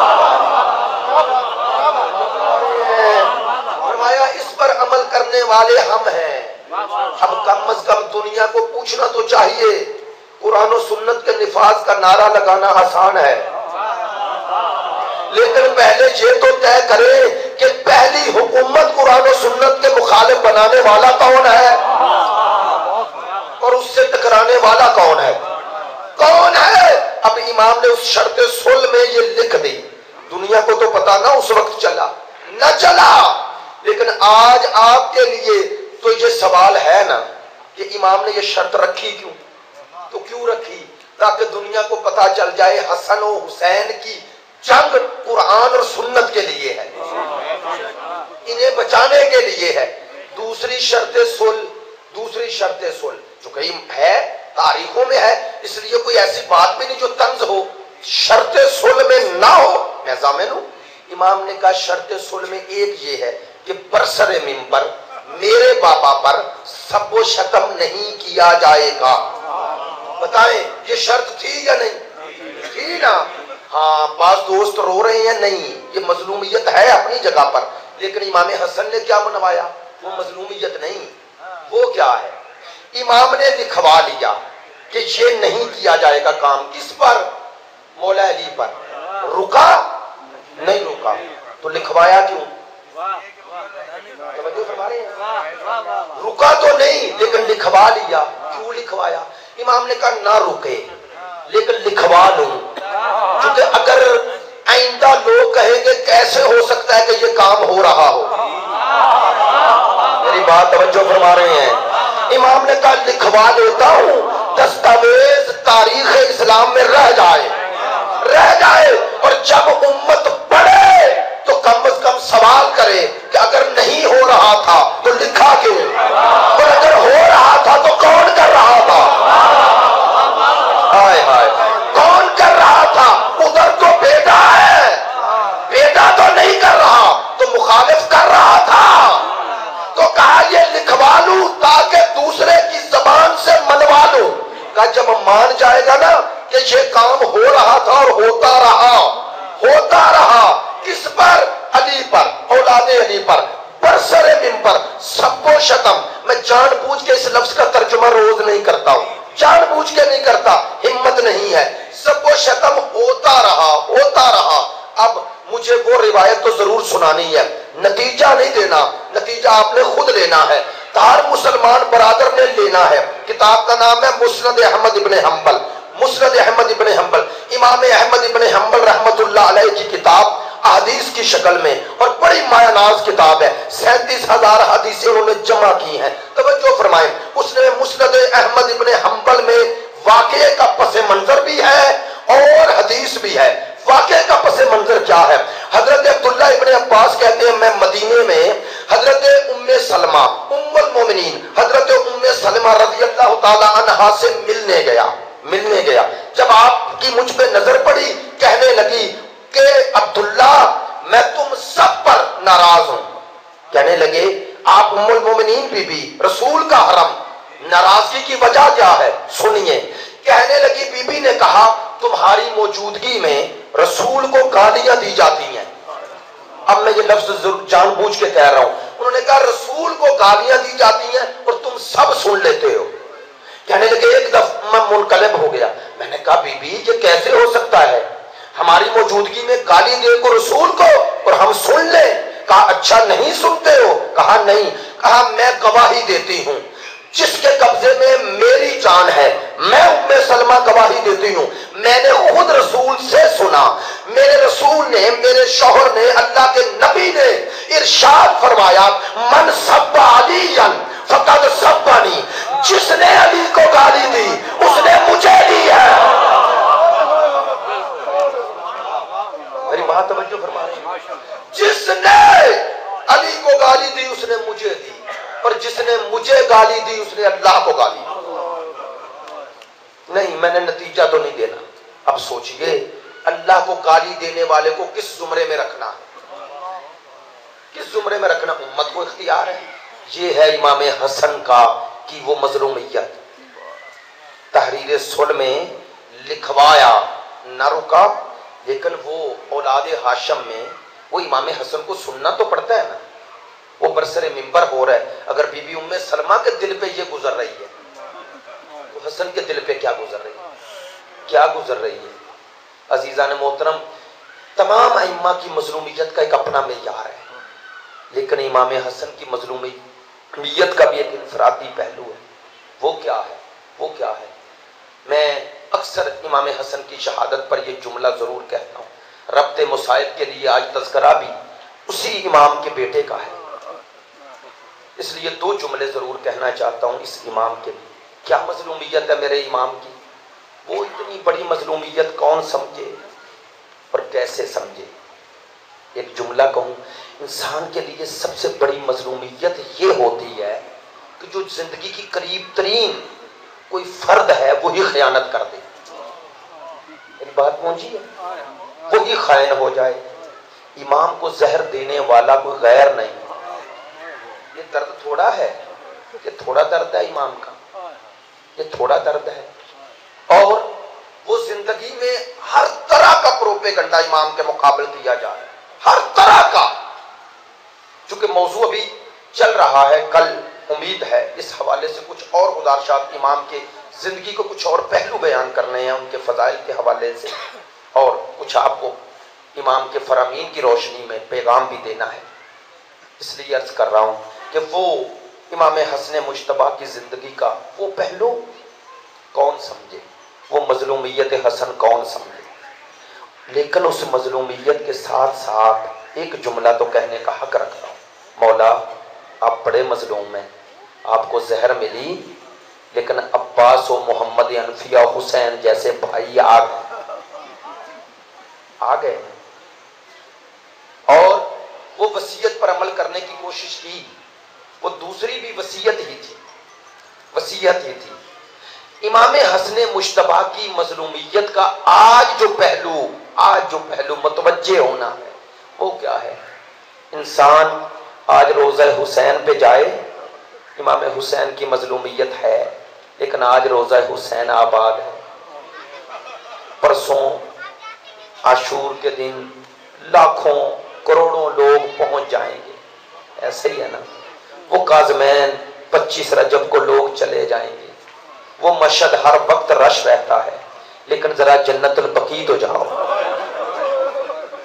[SPEAKER 2] فرمایا اس پر عمل کرنے والے ہم ہیں. اب کم از کم دنیا کو پوچھنا تو چاہیے. قرآن و سنت کے نفاذ کا نعرہ لگانا آسان ہے، لیکن پہلے یہ تو طے کرے کہ پہلی حکومت قرآن و سنت کے مخالف بنانے والا کون ہے اور اس سے ٹکرانے والا کون ہے. کون ہے؟ اب امام نے اس شرط صلح میں یہ لکھ دی. دنیا کو تو پتا نہ اس وقت چلا نہ چلا، لیکن آج آپ کے لیے تو یہ سوال ہے نا کہ امام نے یہ شرط رکھی کیوں؟ تو کیوں رکھی؟ تاکہ دنیا کو پتا چل جائے حسن و حسین کی جنگ قرآن اور سنت کے لیے ہے، انہیں بچانے کے لیے ہے. دوسری شرط صلح، دوسری شرط صلح جو کہیں ہے تاریخوں میں ہے، اس لیے کوئی ایسی بات بھی نہیں جو طنز ہو شرط صلح میں نہ ہو. میں ضامن ہوں. امام نے کہا شرط صلح میں ایک یہ ہے کہ برسر منبر میرے بابا پر سب و شتم نہیں کیا جائے گا. بتائیں یہ شرط تھی یا نہیں تھی نا؟ ہاں بعض دوست رو رہے ہیں، نہیں یہ مظلومیت ہے اپنی جگہ پر، لیکن امام حسن نے کیا منوایا؟ وہ مظلومیت نہیں. وہ کیا ہے؟ امام نے لکھوا لیا کہ یہ نہیں کیا جائے گا کام. کس پر؟ مولا علی پر. رکا نہیں رکا تو لکھوایا کیوں؟ رکا تو نہیں لیکن لکھوا لیا. کیوں لکھوایا؟ امام نے کہا نہ رکے لیکن لکھوا لوں، کیونکہ اگر آئندہ لوگ کہیں گے کیسے ہو سکتا ہے کہ یہ کام ہو رہا ہو. میری بات توجہ فرما رہے ہیں. امام نے کہا لکھوا دیتا ہوں، دستاویز تاریخ اسلام میں رہ جائے رہ جائے اور جب امت پڑھے تو کم از کم سوال کرے کہ اگر نہیں ہو رہا تھا تو لکھا کیوں، اور اگر ہو رہا تھا تو کون کر رہا تھا؟ ہائے ہائے کون کر رہا تھا؟ ادھر تو بیٹا ہے، بیٹا تو نہیں کر رہا تو مخالف کر رہا تھا. تو کہا یہ لکھوا لوں تاکہ دوسرے کی زبان سے منوا لوں. کہا جب مان جائے گا نا کہ یہ کام ہو رہا تھا اور ہوتا رہا ہوتا رہا کس پر؟ علی پر، اولاد علی پر. برسر منبر سب و شتم. میں جان بوجھ کے اس لفظ کا ترجمہ روز نہیں کرتا ہوں، جان بوجھ کے نہیں کرتا، ہمت نہیں ہے. سب و شتم ہوتا رہا ہوتا رہا. اب مجھے وہ روایت تو ضرور سنانی ہے، نتیجہ نہیں دینا، نتیجہ آپ نے خود لینا ہے. ہر مسلمان برادر نے لینا ہے۔ کتاب کا نام ہے مسند احمد ابن حنبل، مسند احمد ابن حنبل، امام احمد ابن حنبل رحمت اللہ علیہ کی کتاب احادیث کی شکل میں، اور بڑی مایہ ناز کتاب ہے، سینتیس ہزار حدیثیں انہوں نے جمع کی ہیں۔ توجہ فرمائیں، اس نے مسند احمد ابن حنبل میں واقعے کا پس منظر بھی ہے اور حدیث بھی ہے۔ واقعے کا پس منظر کیا ہے؟ حضرت عبداللہ ابن عباس کہتے ہیں میں مدینے میں حضرت ام سلمہ ام المومنین حضرت ام سلمہ رضی اللہ تعالی عنہا سے ملنے گیا ملنے گیا جب آپ کی مجھ پہ نظر پڑی کہنے لگی کہ عبداللہ میں تم سب پر ناراض ہوں۔ کہنے لگے آپ ام المومنین بی بی رسول کا حرم، ناراضگی کی وجہ کیا ہے؟ سنیے۔ کہنے لگی بی بی نے کہا تمہاری موجودگی میں رسول کو گالیاں دی جاتی ہیں۔ اب میں یہ لفظ جان بوجھ کے کہہ رہا ہوں، انہوں نے کہا رسول کو گالیاں دی جاتی ہیں اور تم سب سن لیتے ہو۔ کہنے لگے ایک دفعہ میں منقلب ہو گیا، میں نے کہا بی بی یہ کیسے ہو سکتا ہے؟ ہماری موجودگی میں گالی دے کو رسول کو اور ہم سن لیں؟ کہا اچھا نہیں سنتے ہو؟ کہا نہیں۔ کہا میں گواہی دیتی ہوں جس کے قبضے میں میری جان ہے، میں ام سلمہ گواہی دیتی ہوں، میں نے خود رسول سے سنا، میرے رسول نے، میرے شوہر نے، اللہ کے نبی نے ارشاد فرمایا من سب علی فقد سبنی، جس نے علی کو گالی دی اس نے مجھے دی ہے۔ میری بات توجہ فرما رہے ہیں؟ جس نے علی کو گالی دی اس نے مجھے دی، اور جس نے مجھے گالی دی اس نے اللہ کو گالی دی۔ نہیں میں نے نتیجہ تو نہیں دینا۔ اب سوچئے اللہ کو گالی دینے والے کو کس زمرے میں رکھنا ہے؟ کس زمرے میں رکھنا؟ امت کو اختیار ہے۔ یہ ہے امام حسن کا کی وہ مظلومیت۔ تحریر صلح میں لکھوایا نہ رکا، لیکن وہ اولاد ہاشم میں وہ امام حسن کو سننا تو پڑتا ہے نا۔ وہ برسر منبر ہو رہا ہے، اگر بی بی ام سلمہ کے دل پہ یہ گزر رہی ہے تو حسن کے دل پہ کیا گزر رہی ہے؟ کیا گزر رہی ہے؟ عزیزان محترم، تمام ائمہ کی مظلومیت کا ایک اپنا معیار ہے، لیکن امام حسن کی مظلومیت کا بھی ایک انفرادی پہلو ہے۔ وہ کیا ہے؟ وہ کیا ہے؟ میں اکثر امام حسن کی شہادت پر یہ جملہ ضرور کہتا ہوں، ربط مصائب کے لیے آج تذکرہ بھی اسی امام کے بیٹے کا ہے، اس لیے دو جملے ضرور کہنا چاہتا ہوں اس امام کے لیے۔ کیا مظلومیت ہے میرے امام کی؟ وہ اتنی بڑی مظلومیت کون سمجھے اور کیسے سمجھے؟ ایک جملہ کہوں، انسان کے لیے سب سے بڑی مظلومیت یہ ہوتی ہے کہ جو زندگی کی قریب ترین کوئی فرد ہے وہی خیانت کر دے۔ میری بات پہنچی ہے؟ وہی خائن ہو جائے۔ امام کو زہر دینے والا کوئی غیر نہیں۔ یہ درد تھوڑا ہے، یہ تھوڑا درد ہے امام کا، یہ تھوڑا درد ہے۔ اور وہ زندگی میں ہر طرح کا پروپیگنڈا امام کے مقابل کیا جا رہا ہے، ہر طرح کا۔ چونکہ موضوع ابھی چل رہا ہے، کل امید ہے اس حوالے سے کچھ اور گزارشات امام کے زندگی کو کچھ اور پہلو بیان کرنے ہیں ان کے فضائل کے حوالے سے، اور کچھ آپ کو امام کے فرامین کی روشنی میں پیغام بھی دینا ہے۔ اس لیے عرض کر رہا ہوں کہ وہ امام حسن مجتبیٰ کی زندگی کا وہ پہلو کون سمجھے، وہ مظلومیت حسن کون سمجھے؟ لیکن اس مظلومیت کے ساتھ ساتھ ایک جملہ تو کہنے کا حق رکھتا ہوں، مولا آپ بڑے مظلوم ہیں، آپ کو زہر ملی، لیکن عباس و محمد انفیہ حسین جیسے بھائی آ آ گئے اور وہ وصیت پر عمل کرنے کی کوشش کی۔ وہ دوسری بھی وصیت ہی تھی، وصیت ہی تھی۔ امام حسن مجتبیٰ کی مظلومیت کا آج جو پہلو آج جو پہلو متوجہ ہونا ہے وہ کیا ہے؟ انسان آج روضہ حسین پہ جائے، امام حسین کی مظلومیت ہے، لیکن آج روضہ حسین آباد ہے۔ پرسوں عاشور کے دن لاکھوں کروڑوں لوگ پہنچ جائیں گے، ایسے ہی ہے نا۔ وہ کاظمین پچیس رجب کو لوگ چلے جائیں گے، وہ مشہد ہر وقت رش رہتا ہے، لیکن ذرا جنت البقیع تو جاؤ۔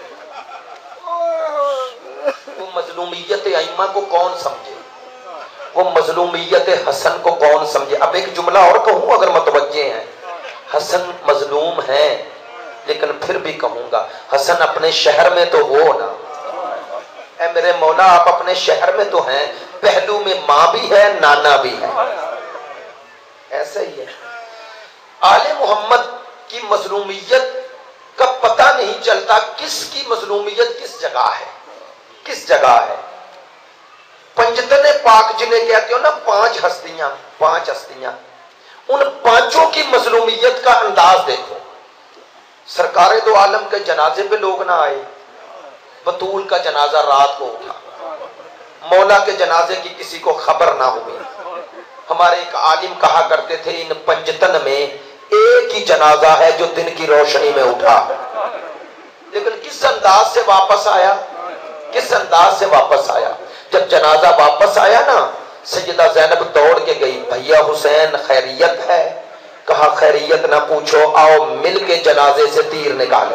[SPEAKER 2] وہ مظلومیت ائمہ کو کون سمجھے؟ وہ مظلومیت حسن کو کون سمجھے؟ اب ایک جملہ اور کہوں اگر متوجہ ہیں، حسن مظلوم ہیں لیکن پھر بھی کہوں گا حسن اپنے شہر میں تو ہو نا، اے میرے مولا آپ اپنے شہر میں تو ہیں، پہلو میں ماں بھی ہے نانا بھی ہے، ایسا ہی ہے۔ آل محمد کی مظلومیت کا پتہ نہیں چلتا کس کی مظلومیت کس جگہ ہے، کس جگہ ہے۔ پنجتن پاک جنہیں کہتے ہو نا، پانچ ہستیاں، پانچ ہستیاں، ان پانچوں کی مظلومیت کا انداز دیکھو۔ سرکار دو عالم کے جنازے پہ لوگ نہ آئے، بطول کا جنازہ رات کو اٹھا، مولا کے جنازے کی کسی کو خبر نہ ہوئی۔ ہمارے ایک عالم کہا کرتے تھے ان پنجتن میں ایک ہی جنازہ ہے جو دن کی روشنی میں اٹھا، لیکن کس انداز سے واپس آیا، کس انداز سے واپس آیا۔ جب جنازہ واپس آیا نا، سیدہ زینب دوڑ کے گئی، بھیا حسین خیریت ہے؟ کہا خیریت نہ پوچھو، آؤ مل کے جنازے سے تیر نکالیں۔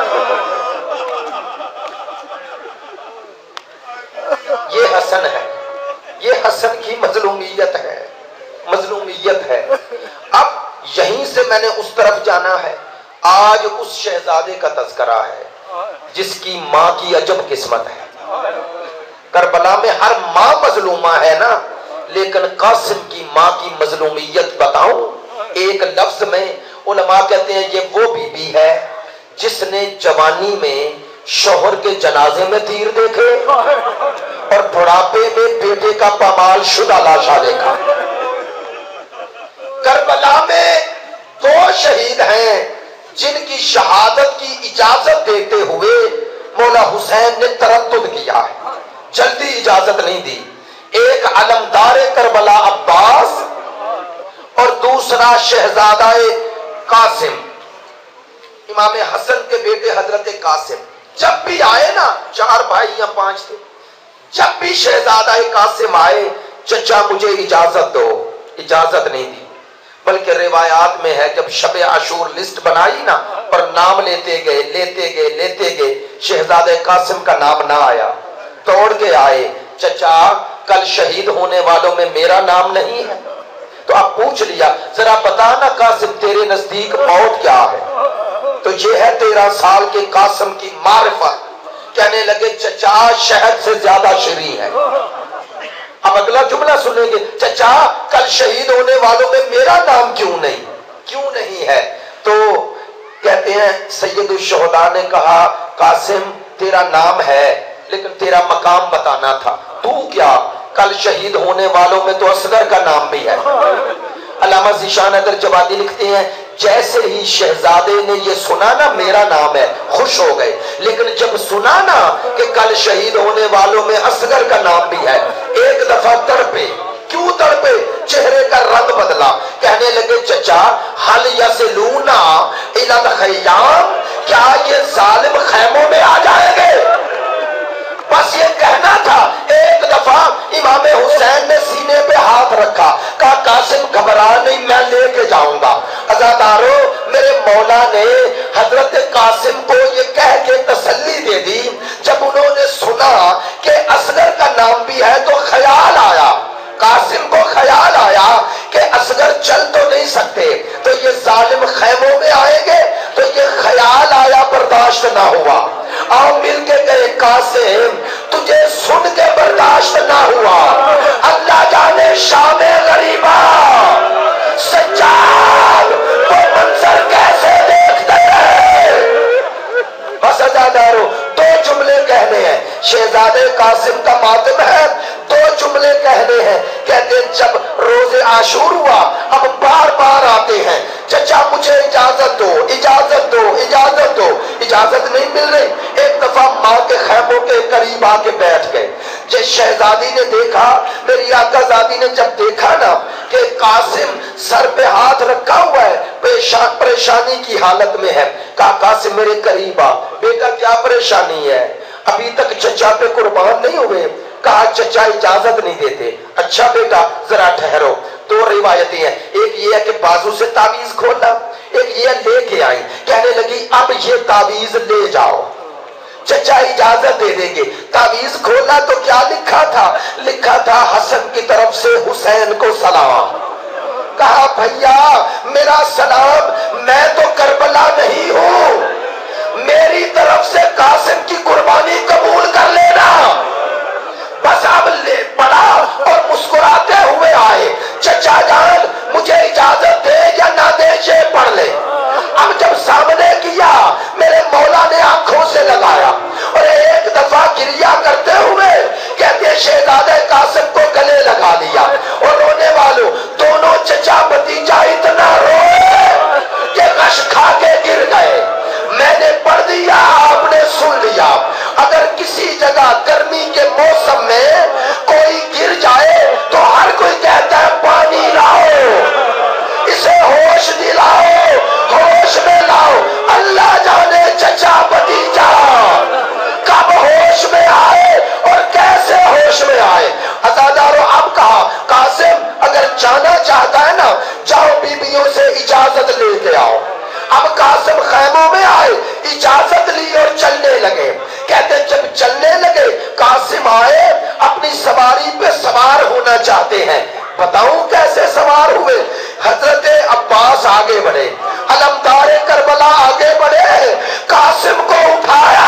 [SPEAKER 2] یہ حسن ہے، یہ حسن کی مظلومیت ہے، مظلومیت ہے۔ اب یہیں سے میں نے اس طرف جانا ہے۔ آج اس شہزادے کا تذکرہ ہے جس کی ماں کی عجب قسمت ہے۔ کربلا میں ہر ماں مظلومہ ہے نا، لیکن قاسم کی ماں کی مظلومیت بتاؤں ایک لفظ میں؟ علماء کہتے ہیں یہ وہ بی بی ہے جس نے جوانی میں شوہر کے جنازے میں تیر دیکھے اور بڑھاپے میں بیٹے کا پامال شدہ لاشا دیکھا۔ کربلا میں دو شہید ہیں جن کی شہادت کی اجازت دیتے ہوئے مولا حسین نے تردد کیا ہے، جلدی اجازت نہیں دی۔ ایک علمدار کربلا عباس اور دوسرا شہزادہ قاسم، امام حسن کے بیٹے حضرت قاسم۔ جب بھی آئے نا، چار بھائی یا پانچ تھے، جب بھی شہزادہ قاسم آئے، چچا مجھے اجازت دو، اجازت نہیں دی۔ بلکہ روایات میں ہے جب شب عاشور لسٹ بنائی نا اور نام لیتے گئے لیتے گئے لیتے گئے شہزادہ قاسم کا نام نہ آیا، توڑ کے آئے، چچا کل شہید ہونے والوں میں میرا نام نہیں ہے؟ تو آپ پوچھ لیا ذرا بتا نا قاسم تیرے نزدیک موت کیا ہے؟ تو یہ ہے تیرہ سال کے قاسم کی معرفت۔ کہنے لگے چچا شہد سے زیادہ شیریں ہے۔ اب اگلا جملہ سنیں گے، چچا کل شہید ہونے والوں میں میرا نام کیوں نہیں کیوں نہیں ہے؟ تو کہتے ہیں سید الشہداء نے کہا قاسم تیرا نام ہے لیکن تیرا مقام بتانا تھا۔ تو کیا؟ کل شہید ہونے والوں میں تو اصغر کا نام بھی ہے۔ علامہ ذیشان حیدر جوادی لکھتے ہیں جیسے ہی شہزادے نے یہ سنا نا میرا نام ہے، خوش ہو گئے، لیکن جب سنا نا کہ کل شہید ہونے والوں میں اصغر کا نام بھی ہے، ایک دفعہ تڑپے۔ کیوں تڑپے؟ چہرے کا رنگ بدلا، کہنے لگے چچا حل یصلونا الی الخیام، کیا یہ ظالم خیموں میں آ جائیں گے؟ بس یہ کہنا تھا۔ ایک دفعہ امام حسین نے سینے پہ ہاتھ رکھا، کہا قاسم گھبرا نہیں، میں لے کے جاؤں گا۔ عزادارو میرے مولا نے حضرت قاسم کو یہ کہہ کے تسلی دے دی، جب انہوں نے سنا کہ اصغر کا نام بھی ہے تو خیال آیا، قاسم کو خیال آیا کہ اصغر چل تو نہیں سکتے تو یہ ظالم خیموں میں آئیں گے، تو یہ خیال آیا، برداشت نہ ہوا۔ آؤ مل کے گئے قاسم تجھے سن کے برداشت نہ ہوا، اللہ جانے شام غریبا سجاد وہ منظر کیسے دیکھتے ہیں۔ بس عزادارو دو جملے کہنے ہیں، شہزادے قاسم کا ماتم ہے، دو جملے کہنے ہیں۔ کہتے ہیں جب روز عاشور ہوا اب بار بار آتے ہیں، چچا مجھے اجازت دو اجازت دو اجازت دو، اجازت نہیں مل رہی۔ ایک دفعہ ماں کے خیموں کے قریب آ کے بیٹھ گئے۔ جب شہزادی نے دیکھا، میری آقا زادی نے جب دیکھا نا کہ قاسم سر پہ ہاتھ رکھا ہوا ہے، پریشانی کی حالت میں ہے، کہا قاسم میرے قریب آ، بیٹا کیا پریشانی ہے؟ ابھی تک چچا پہ قربان نہیں ہوئے؟ کہا چچا اجازت نہیں دیتے۔ اچھا بیٹا ذرا ٹھہرو۔ دو روایتیں ہیں، ایک یہ ہے کہ بازو سے تعویذ کھولا، ایک یہ لے کے آئی، کہنے لگی اب یہ تعویذ لے جاؤ۔ چچا اجازت دے دیں گے. تعویذ کھولا تو کیا لکھا تھا؟ لکھا تھا حسن کی طرف سے حسین کو سلام. کہا بھیا میرا سلام، میں تو کربلا نہیں ہوں، میری طرف سے قاسم کی قربانی قبول کر لینا. بس اب لے پڑا اور مسکراتے ہوئے آئے. چچا جان مجھے اجازت دے یا نہ دے یہ پڑھ لے. اب جب سامنے کیا میرے مولا نے آنکھوں سے لگایا اور ایک دفعہ گریہ کرتے ہوئے کہتے شہزادہ قاسم کو گلے لگا لیا. اور رونے والوں دونوں چچا بھتیجا اتنا روئے کہ غش کھا کے گر گئے. میں نے پڑھ دیا، آپ نے سن لیا. اگر کسی جگہ گرمی کے موسم میں کوئی گر جائے تو ہر کوئی کہتا ہے پانی لاؤ، اسے ہوش دلاؤ، ہوش میں لاؤ. اللہ جانے چچا بھتیجا کب ہوش میں آئے اور کیسے ہوش میں آئے. عزادارو اب کہا قاسم اگر جانا چاہتا ہے نا جاؤ بیویوں سے اجازت لے کے آؤ. اب قاسم خیموں میں آئے، اجازت لی اور چلنے لگے. کہتے جب چلنے لگے قاسم آئے اپنی سواری پہ سوار ہونا چاہتے ہیں. بتاؤں کیسے سوار ہوئے؟ حضرت عباس آگے بڑھے، علمدار کربلا آگے بڑھے، قاسم کو اٹھایا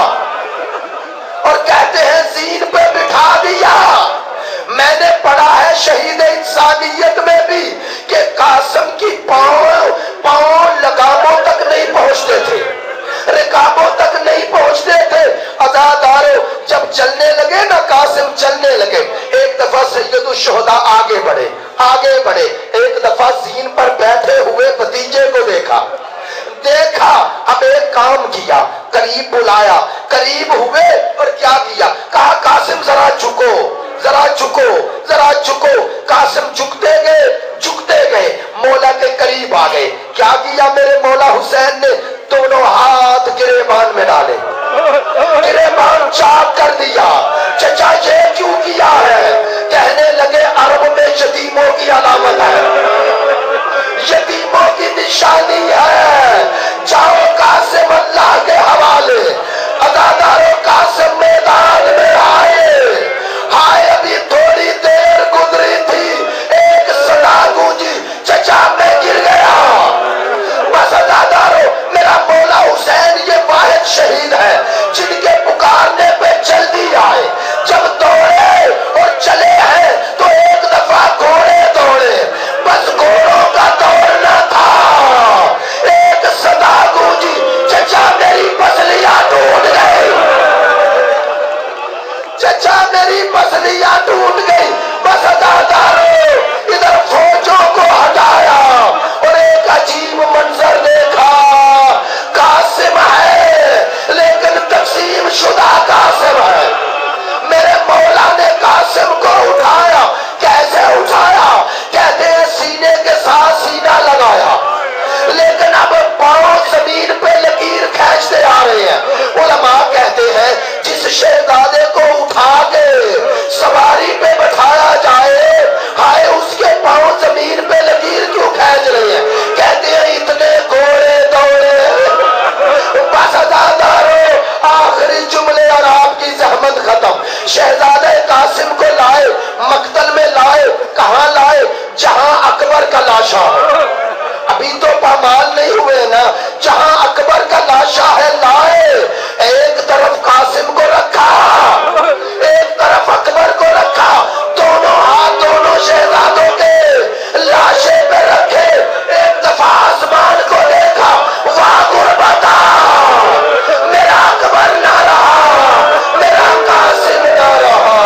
[SPEAKER 2] اور کہتے ہیں زین پہ بٹھا دیا. میں نے پڑھا ہے شہید انسانیت میں بھی کہ قاسم کی پاؤں پاؤں لگاموں تک نہیں پہنچتے تھے، رکابوں تک نہیں پہنچتے تھے. عزادارو جب چلنے لگے نا قاسم چلنے لگے، ایک دفعہ سید الشہداء آگے بڑھے آگے بڑھے ایک دفعہ زین پر بیٹھے ہوئے بھتیجے کو دیکھا دیکھا اب ایک کام کیا، قریب بلایا، قریب ہوئے اور کیا کیا؟ کہا قاسم ذرا جھکو ذرا جھکو ذرا جھکو. قاسم جھکتے گئے جھکتے گئے مولا کے قریب آ گئے. کیا کیا میرے مولا حسین نے؟ دونوں ہاتھ گریبان میں ڈالے، گریبان چاک کر دیا. چچا یہ کیوں کیا ہے؟ کہنے لگے عرب میں یتیموں کی علامت ہے، یتیموں کی نشانی ہے. جاؤ قاسم اللہ کے حوالے. عزادارو قاسم میدان میں آئے آئے ابھی تھوڑی دیر گزری تھی ایک صدا گونجی چچا میں گر گیا. بس عزادارو میرا مولا حسین یہ واحد شہید ہے جن کے پکارنے پہ جلدی آئے. جب دوڑے اور چلے ہیں تو ایک دفعہ گھوڑے دوڑے، بس گھوڑوں کا دوڑنا تھا. ایک صدا گونجی چچا میری پسلیاں ٹوٹ گئی، چچا میری پسلیاں ٹوٹ گئی. بس عزادارو ادھر فوجوں کو ہٹایا اور ایک عجیب منظر دیکھا. قاسم ہے لیکن تقسیم شدہ قاسم ہے. میرے مولا نے قاسم کو اٹھایا. کیسے اٹھایا؟ کہتے ہیں سینے کے ساتھ سینہ لگایا لیکن اب پاؤں زمین پہ لکیر کھینچتے آ رہے ہیں. علماء کہتے ہیں جس شہزادے کو اٹھا کے سواری پہ بٹھایا جائے ہائے اس کے پاؤں زمین پہ لکیر کیوں کھینچ رہے ہیں؟ کہتے ہیں اتنے گھوڑے دوڑے. بس عزادارو آخری جملے اور آپ کی زحمت ختم. شہزادہ قاسم کو لائے، مقتل میں لائے. کہاں لائے؟ جہاں اکبر کا لاشا ہے. ابھی تو پامال نہیں ہوئے نا، جہاں اکبر کا لاشا ہے لائے. ایک طرف قاسم کو رکھا، ایک طرف اکبر کو رکھا. دونوں ہاتھ دونوں شہزادوں کے لاشے پہ رکھے. ایک دفعہ آسمان کو دیکھا، واہ غربتا، میرا اکبر نہ رہا، میرا قاسم نہ رہا.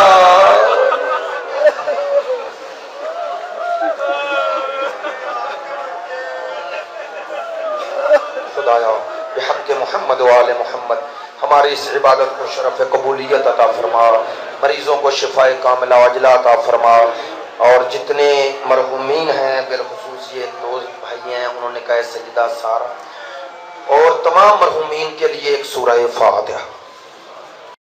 [SPEAKER 2] خدایا بحق محمد و آل محمد ہماری اس عبادت کو شرف قبولیت عطا فرما، مریضوں کو شفائے کاملہ عاجلہ عطا فرما. اور جتنے مرحومین ہیں بالخصوص یہ دو بھائی ہیں انہوں نے کہا سجدہ سارا، اور تمام مرحومین کے لیے ایک سورہ فاتحہ.